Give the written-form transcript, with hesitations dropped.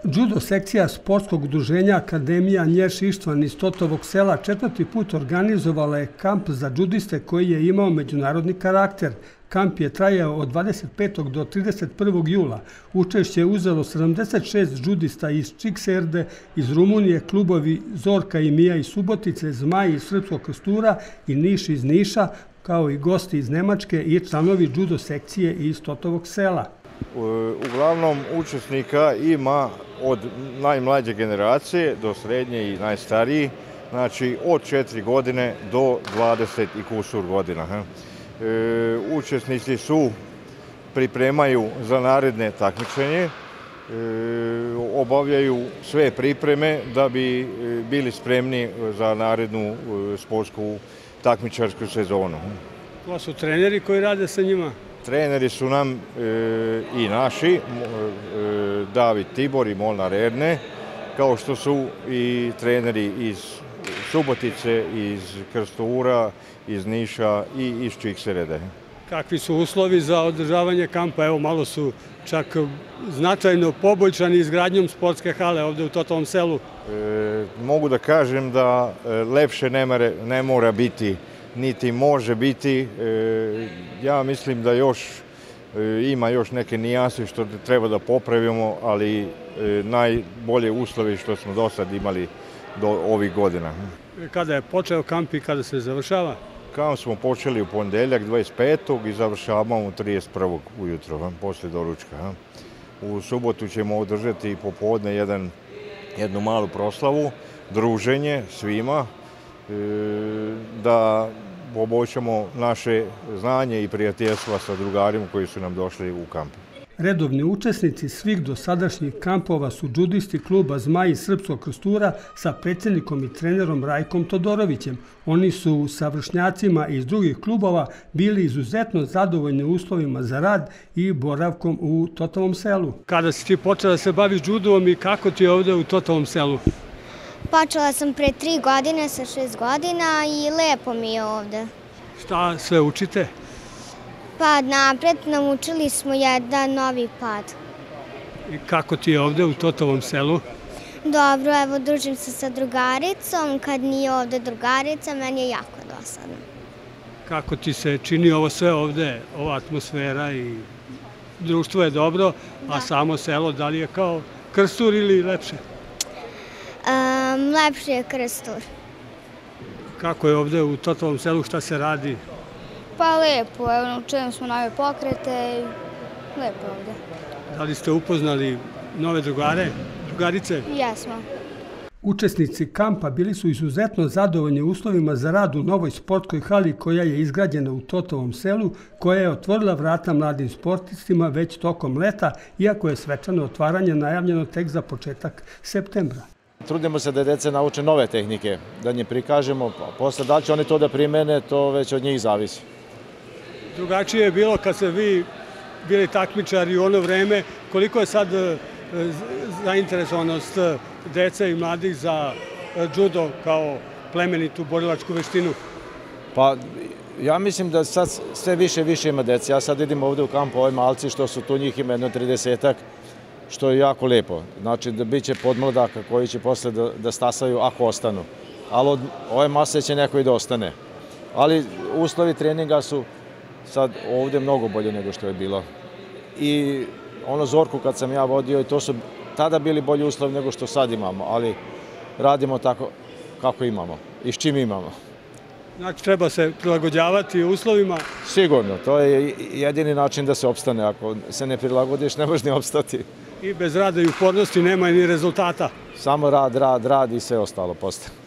Judo sekcija sportskog udruženja Akademija Njerš Ištvan iz Totovog sela 4. put organizovala je kamp za džudiste koji je imao međunarodni karakter. Kamp je trajao od 25. do 31. jula. Učešće je uzelo 76 džudista iz Čikserde, iz Rumunije, klubovi Zorka i Mija iz Subotice, Zmaj iz Srpskog Krstura i Niš iz Niša, kao i gosti iz Nemačke i članovi judo sekcije iz Totovog sela. Uglavnom učesnika ima od najmlađe generacije do srednje i najstariji, znači od 4 godine do 20 i kusur godina. Učesnici pripremaju za naredne takmičenje, obavljaju sve pripreme da bi bili spremni za narednu sportsku takmičarsku sezonu. Ko su treneri koji rade sa njima? Treneri su nam i naši, David Tibor i Molnar Erne, kao što su i treneri iz Subotice, iz Krstura, iz Niša i iz Čikserde. Kakvi su uslovi za održavanje kampa? Evo, malo su čak značajno poboljšani izgradnjom sportske hale ovde u Totovom selu. Mogu da kažem da lepše ne mora biti, niti može biti. Ja mislim da ima još neke nijanse što treba da popravimo, ali najbolje uslovi što smo do sad imali do ovih godina. Kada je počeo kamp i kada se završava? Kamp smo počeli u ponedeljak 25. i završavamo u 31. ujutro, posle doručka. U subotu ćemo održati popodne jednu malu proslavu, druženje svima, da poboljšamo naše znanje i prijateljstva sa drugarima koji su nam došli u kamp. Redovni učesnici svih dosadašnjih kampova su džudisti kluba Zmaj iz Srpskog Krstura sa predsjednikom i trenerom Rajkom Todorovićem. Oni su sa vršnjacima iz drugih klubova bili izuzetno zadovoljni uslovima za rad i boravkom u Totovom selu. Kada si ti počela da se baviš džudom i kako ti je ovde u Totovom selu? Počela sam pre 3 godine sa 6 godina i lepo mi je ovde. Šta sve učite? Pa napred naučili smo jedan novi pad. I kako ti je ovde u Totovom selu? Dobro, evo družim se sa drugaricom. Kad nije ovde drugarica, meni je jako dosadno. Kako ti se čini ovo sve ovde, ova atmosfera i društvo je dobro, a samo selo, da li je kao Krstur ili lepše? Lepše je Krstur. Kako je ovde u Totovom selu, šta se radi? Pa lepo, evo naučili smo nove pokrete i lepo ovde. Da li ste upoznali nove drugarice? Jesmo. Učesnici kampa bili su izuzetno zadovoljni uslovima za rad u novoj sportskoj hali koja je izgrađena u Totovom selu, koja je otvorila vrata mladim sportistima već tokom leta, iako je svečano otvaranje najavljeno tek za početak septembra. Trudimo se da dece nauče nove tehnike, da njih prikažemo, posle da li će oni to da primene, to već od njih zavisi. Drugačije je bilo kad ste vi bili takmičari u ono vreme. Koliko je sad zainteresovanost dece i mladih za judo kao plemenitu borilačku veštinu? Pa ja mislim da sad sve više i više ima dece. Ja sad vidim ovde u kampu ove malci što su tu, njih ima jedno 30-ak, što je jako lepo. Znači da bit će podmladaka koji će posle da stasaju ako ostanu. Ali od ove mase će neko i da ostane. Ali uslovi treninga su sad ovde mnogo bolje nego što je bilo. I ono Zorku kad sam ja vodio, i to su tada bili bolji uslovi nego što sad imamo, ali radimo tako kako imamo i s čim imamo. Znači treba se prilagođavati uslovima? Sigurno, to je jedini način da se opstane. Ako se ne prilagodiš, ne možeš ni opstati. I bez rada i upornosti nema ni rezultata? Samo rad i sve ostalo posle.